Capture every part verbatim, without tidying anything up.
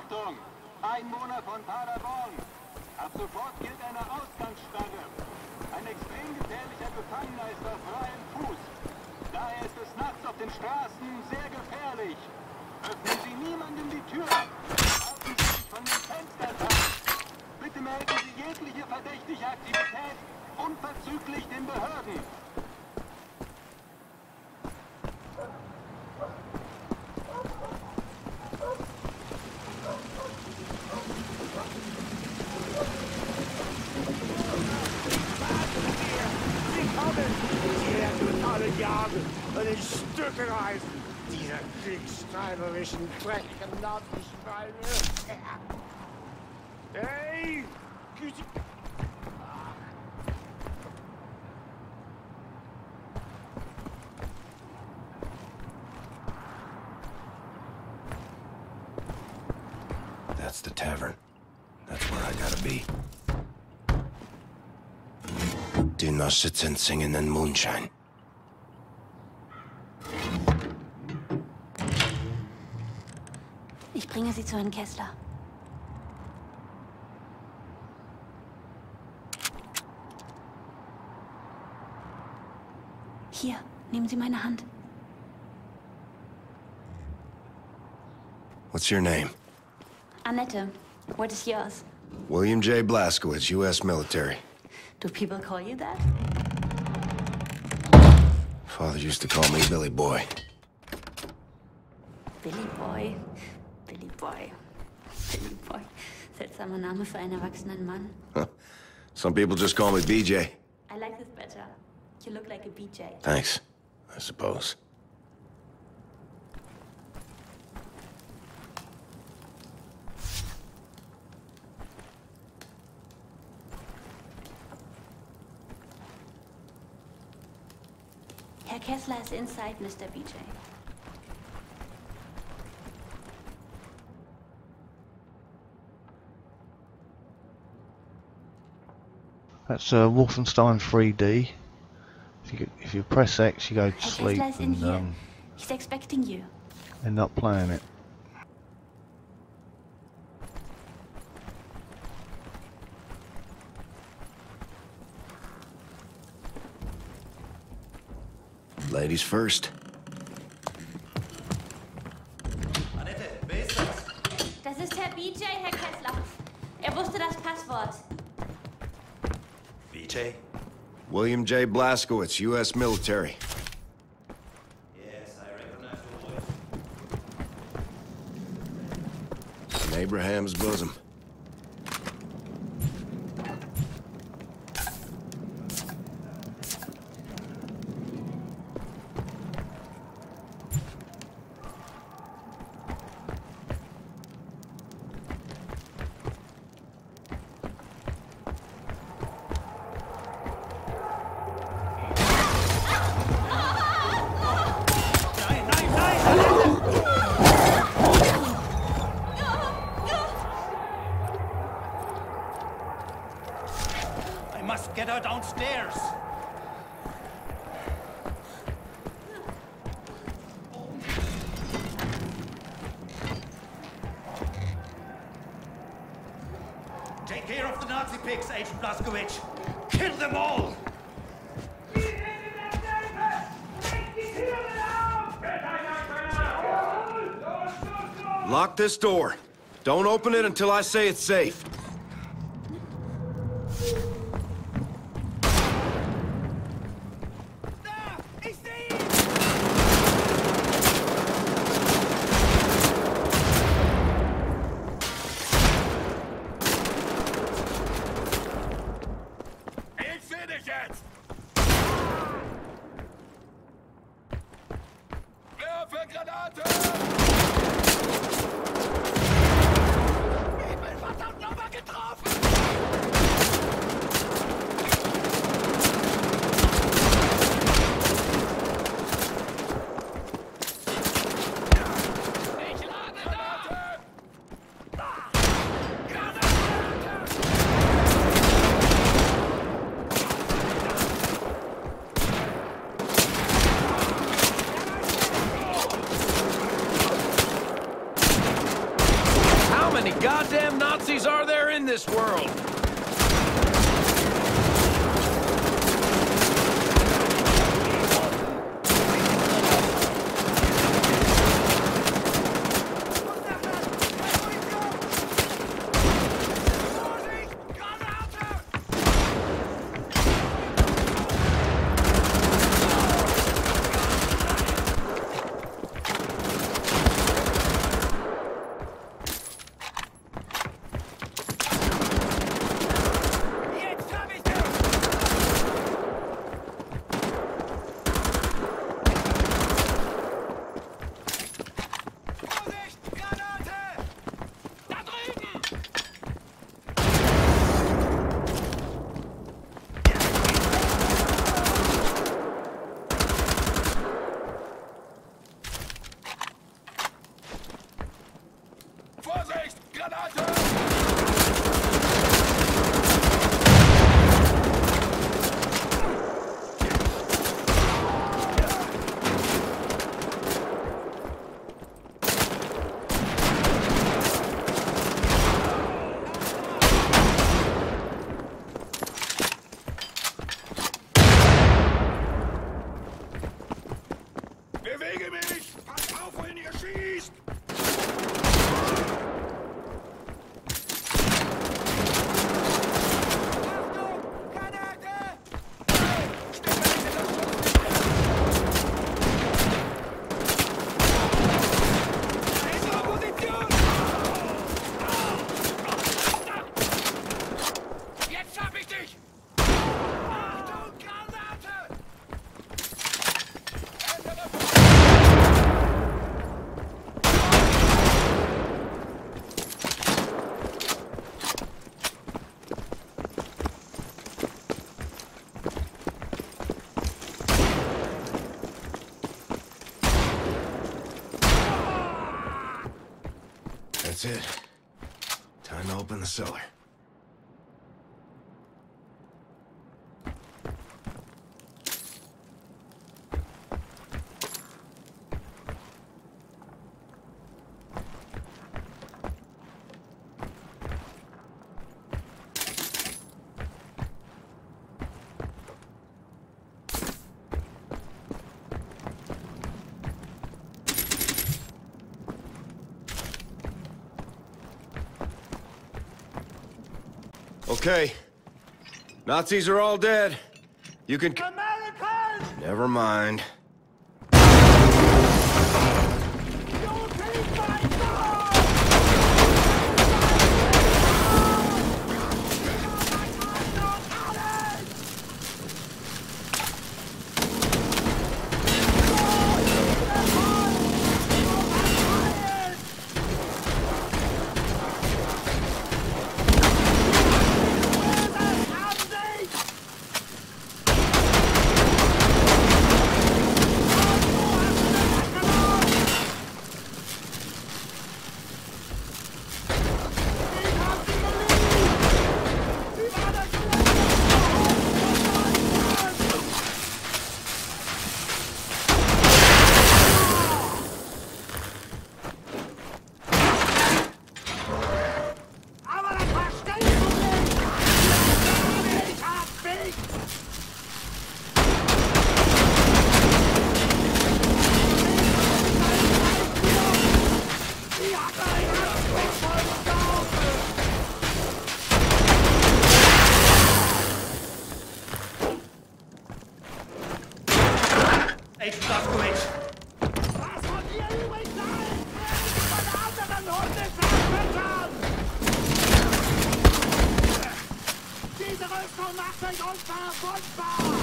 Achtung! Einwohner von Paderborn! Ab sofort gilt eine Ausgangssperre. Ein extrem gefährlicher Gefangener ist auf freiem Fuß. Daher ist es nachts auf den Straßen sehr gefährlich. Öffnen Sie niemandem die Tür. Halten Sie sich von den Fenstern fern. Bitte melden Sie jegliche verdächtige Aktivität unverzüglich den Behörden. Jagen und in Stücke reißen. Diese kriegstreiberischen, dreckigen Nazi-Schweine. Hey! That's the tavern. That's where I gotta be. Do not sit and sing in the moonshine. Ich bringe Sie zu Herrn Kessler. Hier, nehmen Sie meine Hand. What's your name? Annette. What is yours? William J. Blazkowicz, U S military. Do people call you that? Father used to call me Billy Boy. Billy Boy. Billy Boy. Billy Boy. Seltsamer Name für einen erwachsenen Mann. Huh. Some people just call me B J. I like this better. You look like a B J. Thanks, I suppose. Herr Kessler is inside, Mister B J. That's uh, Wolfenstein three D. If you if you press X, you go to Herr sleep Kessler is in and here. um, He's expecting you. end up playing it. Ladies first. Annette, wer ist das? Das ist Herr B J, Herr Kessler. Er wusste das Passwort. B J? William J. Blazkowicz, U S military. Yes, I recognize your voice. In Abraham's bosom. I must get her downstairs. Take care of the Nazi pigs, Agent Blazkowicz. Kill them all! Lock this door. Don't open it until I say it's safe. this world. Bewege mich! Pass auf, wohin ihr schießt! That's it. Time to open the cellar. Okay. Nazis are all dead. You can... Americans! Never mind. You take my dog! Agent Blazkowicz! Was von ihr übrig bleibt, von anderen Hundeverfüttern! Diese Rüstung macht euch unverwundbar!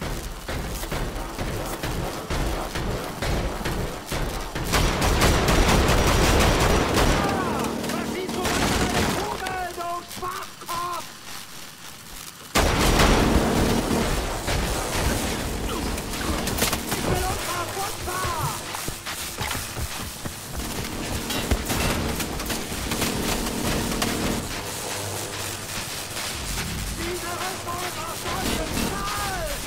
Verschieß du meine Kugel, du Schwachkopf! Ich bin unverwundbar! Diese Rüstung ist aus solchem Stahl!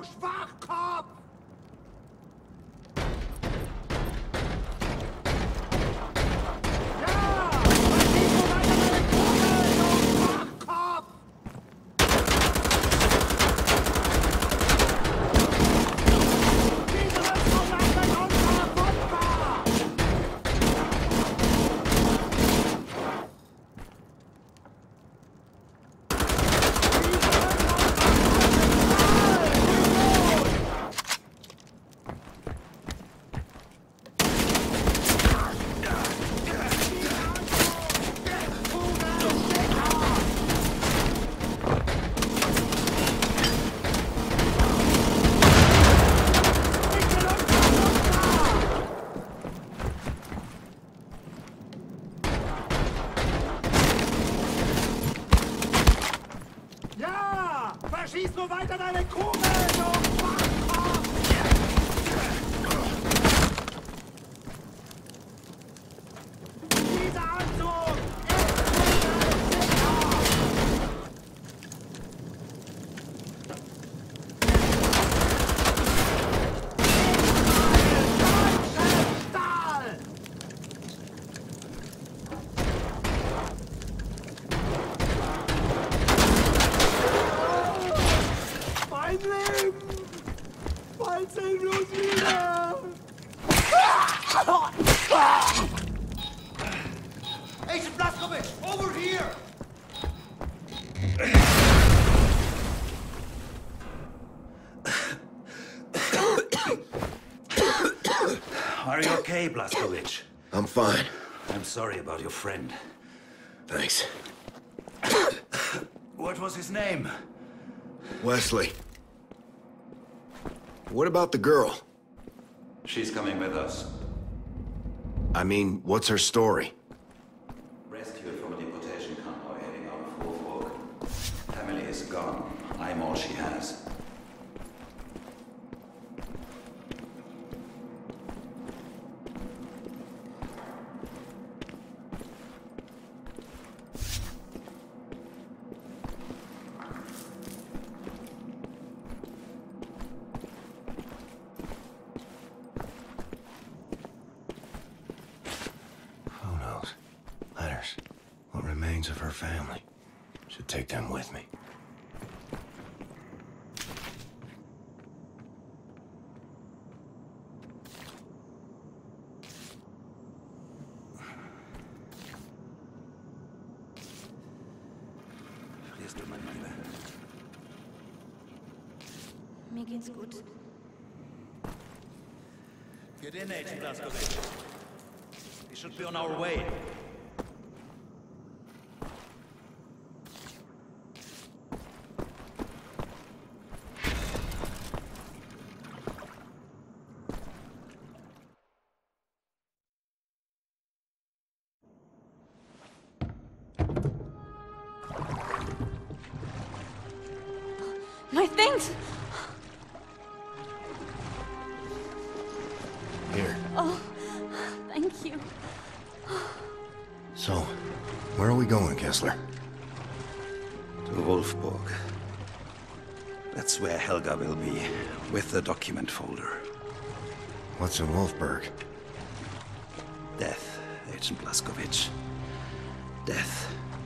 Schwachkopf! Ja! Verschieß nur weiter deine Kugel, du Schwachkopf! Diese Rüstung macht mich unverwundbar! Ja! Verschieß nur weiter deine Kugel, du Schwachkopf! Dieser Anzug ist sicher! Stahl! Mein Leben! Bald sehen wir uns wieder! Agent Blazkowicz, over here! Are you okay, Blazkowicz? I'm fine. I'm sorry about your friend. Thanks. What was his name? Wesley. What about the girl? She's coming with us. I mean, what's her story? Rescued from a deportation convoy heading out of Wolfburg. Family is gone. I'm all she has. Who knows? Letters. What remains of her family. Should take them with me. Frierst du, mein Lieber? Mir geht's gut. Get in, Agent Blazkowicz. We should be on our way. My things! Here. Oh, thank you. So, where are we going, Kessler? To Wolfburg. That's where Helga will be, with the document folder. What's in Wolfburg? Death, Agent Blazkowicz. Death.